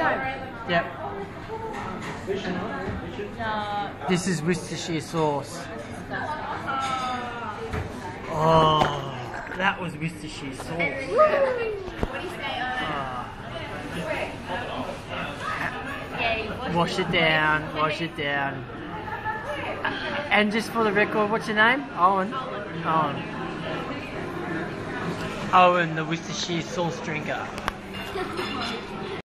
Yep. This is Worcestershire sauce. Oh, that was Worcestershire sauce. Wash it down, wash it down. And just for the record, what's your name? Owen. Owen. Owen, the Worcestershire sauce drinker.